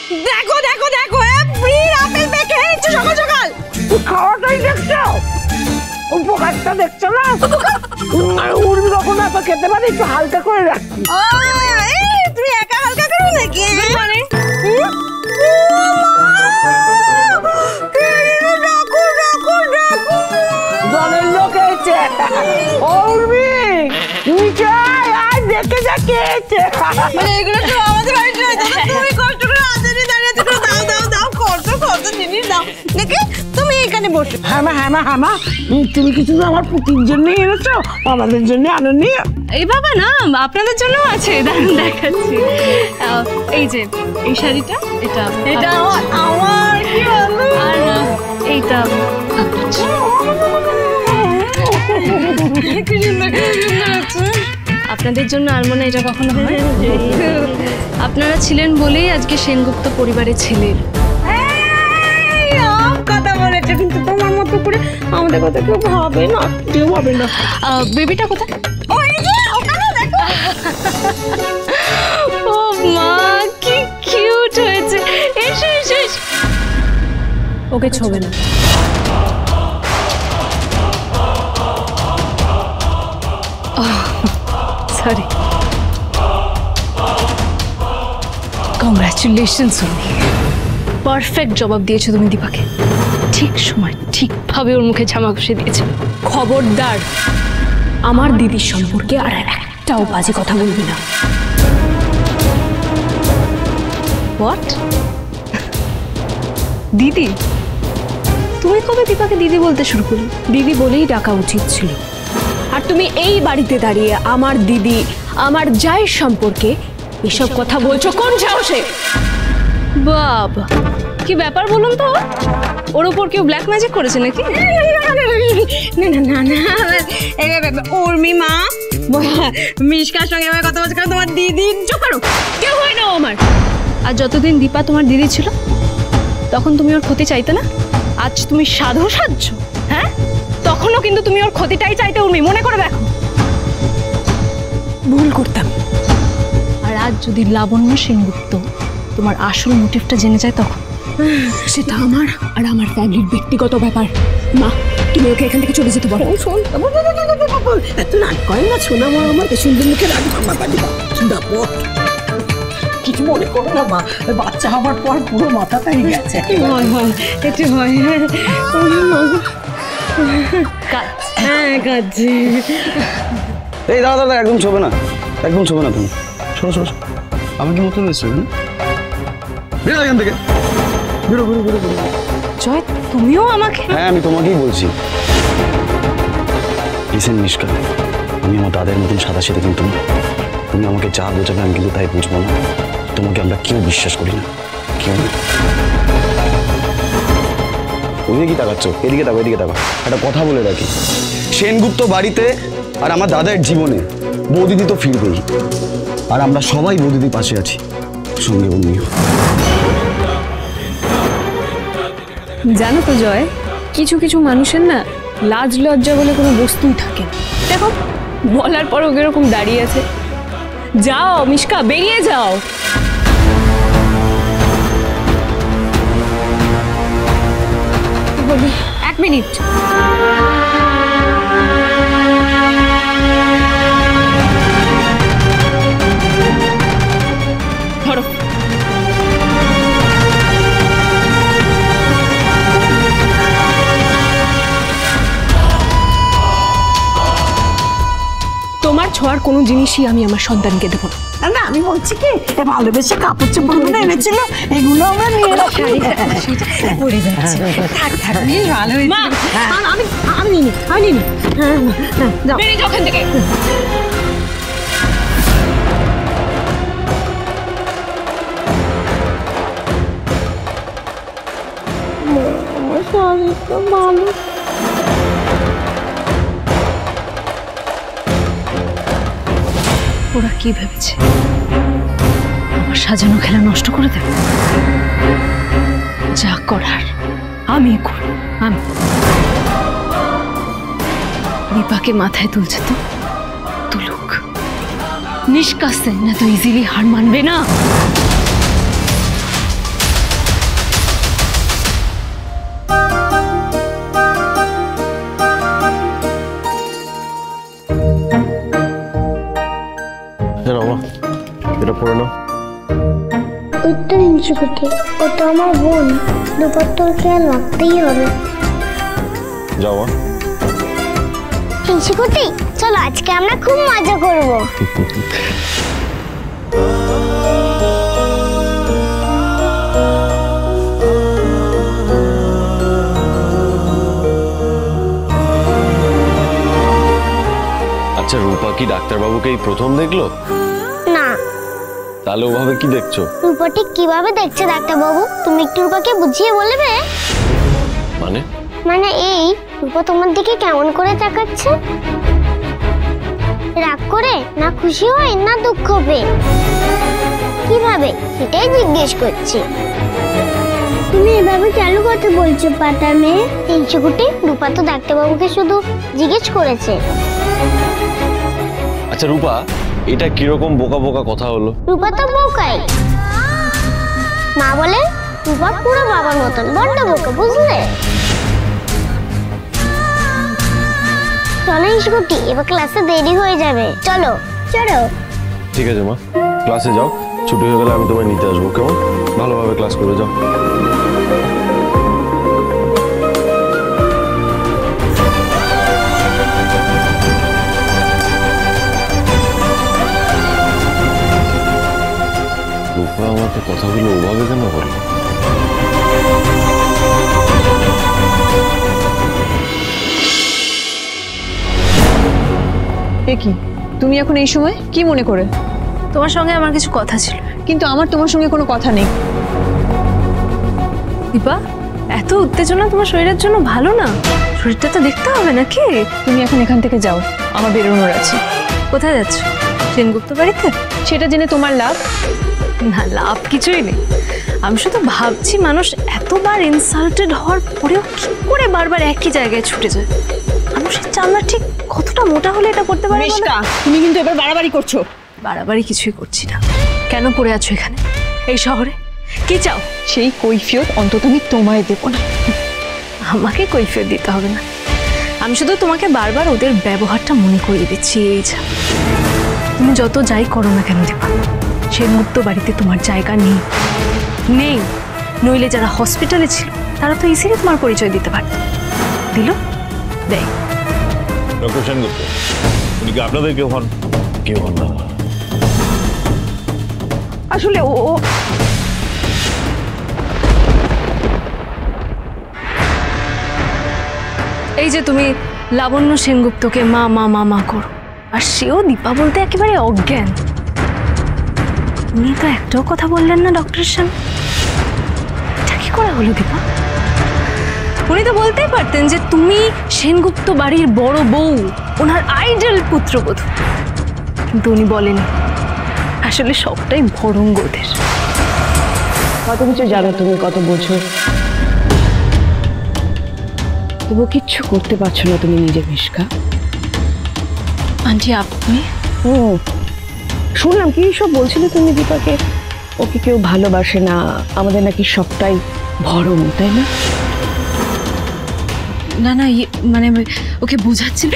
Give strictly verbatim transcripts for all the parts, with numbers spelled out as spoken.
দেখো দেখো দেখো ফ্রি আপেল পেকে খেয়েছো সকাল সকাল। খাওয়াটাই দেখছো, উপকারটা দেখছো না? উর্মি কখন এত খেতে পারে, একটু হালকা করে রাখছি। তুমি একা হালকা করো নাকি? মানে দলের লোক এসেছে। উর্মি নিচে আয়, আয় দেখে যা খেয়েছে। মানে এগুলো তো আমাদের বাড়িতে হয়, তুমি কষ্ট করে আদরে দাঁড়িয়ে থেকে দাও দাও দাও কত কত জিনিস দাও দেখে। তুমি এখানে বসো। হ্যাঁ মা, হ্যাঁ মা, হ্যাঁ মা, তুমি কিছু আমার পুতির জন্য এনেছো, আমাদের জন্য আনোনি? এই বাবা না, আপনাদের জন্য আছে, দাঁড়ান দেখাচ্ছি। এই যে এই শাড়িটা, এটা এটা আমার, কি ভালো। আর এইটা আপনাদের জন্য। আর মনে এটা কখনো হয়? আপনারা ছিলেন বলেই আজকে সেনগুপ্ত পরিবারের ছেলের কথা বলেছে, কিন্তু তোমার মতো করে আমাদের কথা কেউ ভাবে না, কেউ ভাবে না। বেবিটা কোথায়? ওই যে ওখানে দেখো। ও মা, কি কিউট হয়েছে। এসো এসো এসো। ওকে ছোবে না। সরি। কংগ্রাচুলেশনস উর্মি, পারফেক্ট জবাব দিয়েছো তুমি দীপাকে। ঠিক সময় ঠিকভাবে ওর মুখে ঝামা ঘষে দিয়েছো। খবরদার আমার দিদির সম্পর্কে আর একটাও বাজে কথা বলবি না। হোয়াট? দিদি? তুমি কবে দীপাকে দিদি বলতে শুরু করলে? দিদি বলেই ডাকা উচিত ছিল। আর তুমি এই বাড়িতে দাঁড়িয়ে আমার দিদি, আমার জায়ের সম্পর্কে এসব কথা বলছো কোন সাহসে? বাবা, কি ব্যাপার বলুন তো? ওর উপর কেউ ব্ল্যাক ম্যাজিক করেছে নাকি? না না না না, উর্মি মা মিশকার সঙ্গে আমার কথা বলছে, কারণ তোমার দিদি। চুপ করো, কেউ হয় না আমার। আর যতদিন দীপা তোমার দিদি ছিল তখন তুমি ওর ক্ষতি চাইতে না? আজ তুমি সাধু সাজছ, হ্যাঁ? তখনও কিন্তু তুমি ওর ক্ষতিটাই চাইতে উর্মি, মনে করে দেখো। ভুল করতাম। আর আজ যদি লাবণ্য সেনগুপ্ত তোমার আসল মোটিভটা জেনে যায় তখন? সেটা আমার আর আমার ফ্যামিলির ব্যক্তিগত ব্যাপার। মা, তুমি ওকে এখান থেকে চলে যেতে পারো। শোন, এত নাক করেন না, শোনা মা, আমার সুন্দর মুখে রাখবো। কিছু মনে করো না মা, বাচ্চা হবার পর পুরো মাথাটাই গেছে। হয় হয়, একটু হয়। হ্যাঁ কাজে। এই দাদা দাদা, একদম ছোবে না, একদম ছোবে না। তুমি শোনো শোনো, আমি কি মতো রয়েছে? বেরো এখান থেকে, বেরো বেরো বেরো বেরো। জয়, তুমিও আমাকে? হ্যাঁ, আমি তোমাকেই বলছি। লিসেন মিশকা, আমি আমার দাদার মতন সাদা সাথে কিন্তু তুমি আমাকে যা বোঝাবে আমি কিন্তু তাই বুঝবো না। তোমাকে আমরা কেউ বিশ্বাস করি না, কেউ না। ওইদিকে কি তাকাচ্ছ? এদিকে তাকো, এদিকে তাকো। একটা কথা বলে রাখি, সেনগুপ্ত বাড়িতে আর আমার দাদার জীবনে বৌদিদি তো ফিরবেই, আর আমরা সবাই বৌদিদির পাশে আছি, সঙ্গে বন্ধু। জানো তো জয়, কিছু কিছু মানুষের না লাজ লজ্জা বলে কোনো বস্তুই থাকে না। দেখো, বলার পর ওকে এরকম দাঁড়িয়ে আছে। যাও মিশকা, বেরিয়ে যাও। বলবি এক মিনিট। ধরো। তোমার ছোঁয়ার কোনো জিনিসই আমি আমার সন্তানকে দেবো না। না, আমি বলছি কি, ভালোবেসে কাপড় চোপড়গুলো এনেছিল, এগুলো আমরা নিয়ে রাখি। পড়ে যাচ্ছে, থাক থাক, বেশ ভালো হয়েছে। আমি আমি নিই, আমি নিই। যাও, বেরিয়ে যাও ওখান থেকে। আমার শাড়িটা ভালো। ওরা কি ভেবেছে আমার সাজানো খেলা নষ্ট করে দেবে? যা করার আমি করব। আমি দীপাকে মাথায় তুলছে তো তুলুক, নিষ্কাশে না তো ইজিলি হার মানবে না। ওই তো হিংসুকুটি, ও তো আমার বোন, দুপুর তোর খেয়াল রাখতেই হবে। যাও হিংসুকুটি, চলো আজকে আমরা খুব মজা করবো। আচ্ছা, রূপা কি ডাক্তারবাবুকে এই প্রথম দেখলো? না। তাহলে ওভাবে কি দেখছো? রূপাটি কিভাবে দেখছে ডাক্তারবাবু, তুমি একটু রূপাকে বুঝিয়ে বলবে? মানে মানে এই, রূপা তোমার দিকে কেমন করে তাকাচ্ছে? রাগ করে, না খুশি হয়, না দুঃখ পেয়ে? কিভাবে, সেটাই জিজ্ঞেস করছি। তুমি এভাবে কেন কথা বলছো পাতার মেয়ে? হিংসুকুটি, রূপা তো ডাক্তারবাবুকে শুধু জিজ্ঞেস করেছে। আচ্ছা রূপা, এটা কিরকম বোকা বোকা কথা হলো? রূপা তো বোকাই। মা বলে রূপা পুরো বাবার মতন বড্ড বোকা, বুঝলে? চলো হিংসুকুটি, এবার ক্লাসে দেরি হয়ে যাবে। চলো চলো। ঠিক আছে মা, ক্লাসে যাও, ছুটি হয়ে গেলে আমি তোমায় নিতে আসবো, কেমন? ভালোভাবে ক্লাস করে যাও। রূপা আমাকে কথাগুলো ওভাবে কেন বললো? এ কি, তুমি এখন এই সময় কি মনে করে? তোমার সঙ্গে আমার কিছু কথা ছিল। কিন্তু আমার তোমার সঙ্গে কোনো কথা নেই। দীপা, এত উত্তেজনা তোমার শরীরের জন্য ভালো না। শরীরটা তো দেখতে হবে নাকি? তুমি এখন এখান থেকে যাও, আমার বেরোনোর আছে। কোথায় যাচ্ছ? সেনগুপ্ত বাড়িতে? সেটা জেনে তোমার লাভ? না, লাভ কিছুই নেই। আমি শুধু ভাবছি, মানুষ এতবার ইনসাল্টেড হওয়ার পরেও কি করে বারবার একই জায়গায় ছুটে যায়? মানুষের চামড়া ঠিক কতটা মোটা হলে এটা করতে পারে? তুমি কিন্তু এবার বাড়াবাড়ি করছো। বাড়াবাড়ি কিছুই করছি না। কেন পড়ে আছো এখানে, এই শহরে? কি চাও? সেই কৈফিয়ত অন্তত আমি তোমায় দেবো না। আমাকে কৈফিয়ত দিতে হবে না। আমি শুধু তোমাকে বারবার ওদের ব্যবহারটা মনে করিয়ে দিচ্ছি, এই যা। তুমি যত যাই করো না কেন দীপা, সেনগুপ্ত বাড়িতে তোমার জায়গা নেই নেই নইলে যারা হসপিটালে ছিল তারা তো ইজিলি তোমার পরিচয় দিতে পারত। দিল? দেয়। ডক্টর সেনগুপ্ত, উনি কি আপনাদের কেউ হন? কেউ হন না। আসলে ও এই যে তুমি লাবণ্য সেনগুপ্তকে মা মা মা মা করো, আর সেও দীপা বলতে একেবারে অজ্ঞান। উনি তো একটাও কথা বললেন না ডক্টরের সামনে। এটা কি করে হলো দীপা? উনি তো বলতেই পারতেন যে তুমি সেনগুপ্ত বাড়ির বড় বউ, ওনার আইডল পুত্রবধূ। কিন্তু উনি বলেনি। আসলে সবটাই ভরঙ্গ ওদের। কত কিছু জানো তুমি, কত বোঝো, তবু কিচ্ছু করতে পারছো না তুমি নিজে। মিশকা আন্টি, আপনি? হুম, শুনলাম কি সব বলছিলে তুমি দীপাকে, ওকে কেউ ভালোবাসে না, আমাদের নাকি সবটাই ভরম, তাই না? না না, মানে ওকে বোঝাচ্ছিল।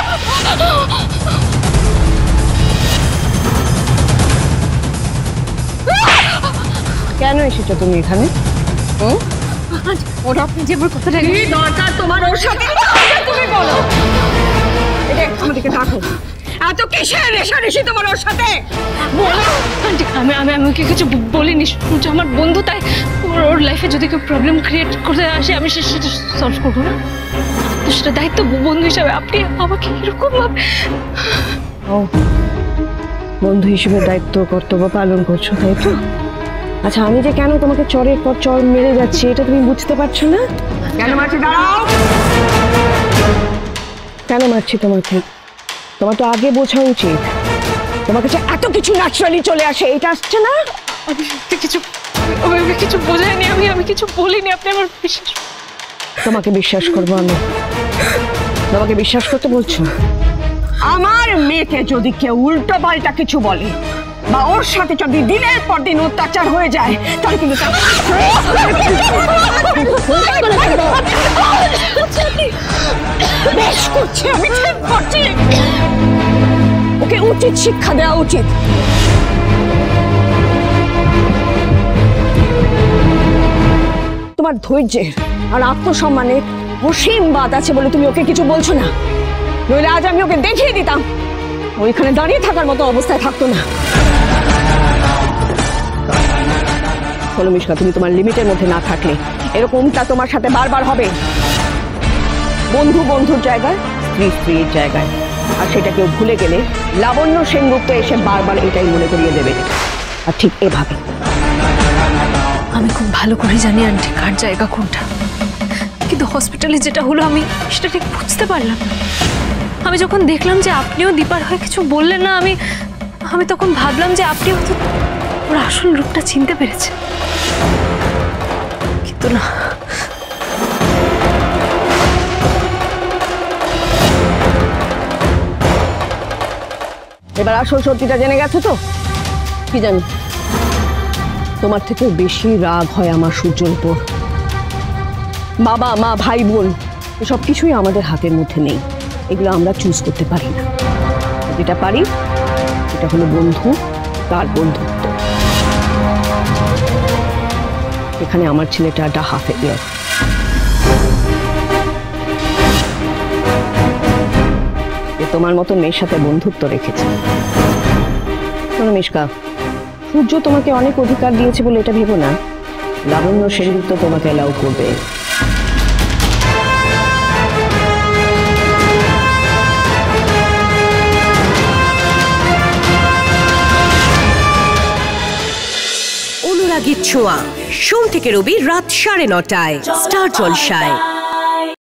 কেন এসেছো তুমি এখানে? ওরা আপনি যে আমার কথাটা কি দরকার তোমার ওর সাথে? তুমি বলো। এটা আমাদেরকে ডাকো। এত কিসের রেশারেশি তোমার ওর সাথে? বলো। আন্টি, আমি আমি আমি ওকে কিছু বলিনি। শুনছো, আমার বন্ধু, তাই ওর ওর লাইফে যদি কেউ প্রবলেম ক্রিয়েট করতে আসে আমি সেটা সলভ করবো না। তো সেটা দায়িত্ব বন্ধু হিসাবে আপনি আমাকে এরকম ভাবে। ও, বন্ধু হিসেবে দায়িত্ব কর্তব্য পালন করছো, তাই তো? আচ্ছা, আমি যে কেন তোমাকে চরের পর চর মেরে যাচ্ছি এটা তুমি বুঝতে পারছো না? কেন মারছি? দাঁড়াও। কেন মারছি তোমাকে? তোমার তো আগে বোঝা উচিত। তোমার কাছে এত কিছু ন্যাচারালি চলে আসে, এটা আসছে না? আমি কিছু আমি কিছু বোঝাইনি, আমি আমি কিছু বলিনি। আপনি আমার বিশ্বাস। তোমাকে বিশ্বাস করবো আমি? তোমাকে বিশ্বাস করতে বলছো? আমার মেয়েকে যদি কেউ উল্টো পাল্টা কিছু বলে বা ওর সাথে যদি দিনের পর দিন অত্যাচার হয়ে যায়, তাহলে কিন্তু বেশ করছি, আমি ঠিক করছি। ওকে উচিত শিক্ষা দেওয়া উচিত। তোমার ধৈর্যের আর আত্মসম্মানের অসীম বাদ আছে বলে তুমি ওকে কিছু বলছো না, নইলে আজ আমি ওকে দেখিয়ে দিতাম ওইখানে দাঁড়িয়ে থাকার মতো অবস্থায় থাকতো না। শোনো মিশকা, তুমি তোমার লিমিটের মধ্যে না থাকলে এরকমটা তোমার সাথে বারবার হবে। বন্ধু বন্ধুর জায়গায়, স্ত্রী স্ত্রীর জায়গায়, আর সেটা কেউ ভুলে গেলে লাবণ্য সেনগুপ্ত এসে বারবার এটাই মনে করিয়ে দেবে। আর ঠিক এভাবে আমি খুব ভালো করে জানি আন্টি কার জায়গা কোনটা, কিন্তু হসপিটালে যেটা হলো আমি সেটা ঠিক বুঝতে পারলাম না। আমি যখন দেখলাম যে আপনিও দীপার হয়ে কিছু বললেন না, আমি আমি তখন ভাবলাম যে আপনি হয়তো ওর আসল রূপটা চিনতে পেরেছে, কিন্তু না। এবার আসল সত্যিটা জেনে গেছো তো? কি জানি, তোমার থেকে বেশি রাগ হয় আমার সূর্যর উপর। বাবা মা ভাই বোন এসব কিছুই আমাদের হাতের মধ্যে নেই, এগুলো আমরা চুজ করতে পারি না। যেটা পারি এটা হলো বন্ধু, তার বন্ধুত্ব। এখানে আমার ছেলেটা একটা হাফ ইয়ার, তোমার মতো মেয়ের সাথে বন্ধুত্ব রেখেছে। শোনো মিশকা, সূর্য তোমাকে অনেক অধিকার দিয়েছে বলে এটা ভেবো না লাবণ্য সেনগুপ্ত তোমাকে অ্যালাউ করবে। অনুরাগীর ছোঁয়া, সোম থেকে রবি রাত সাড়ে নটায় স্টার জলসায়।